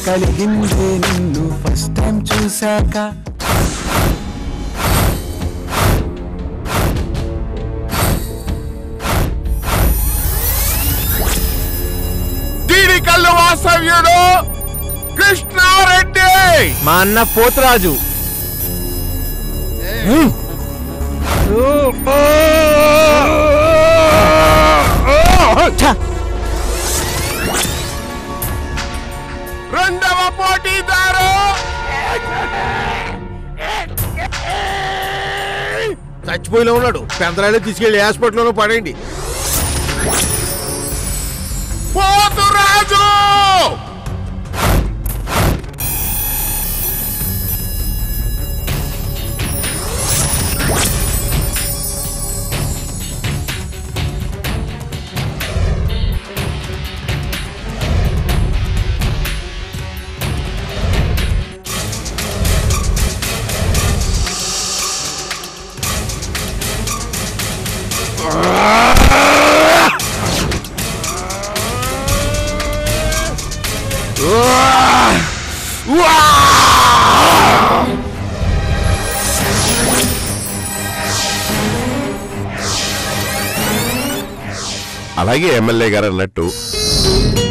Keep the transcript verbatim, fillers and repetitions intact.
కలిగిందే నిన్ను first time చూశాక. దీని కళ్ళు వాస్తవ్యుడు కృష్ణారెడ్డి, మా అన్న పోతురాజు. రెండవ పోటీదారు చచ్చిపోయిలో ఉన్నాడు. పెందరాళ్ళు తీసుకెళ్లి హాస్పిటల్లో పడండి. పోతురాజు అలాగే ఎమ్మెల్యే గారు అన్నట్టు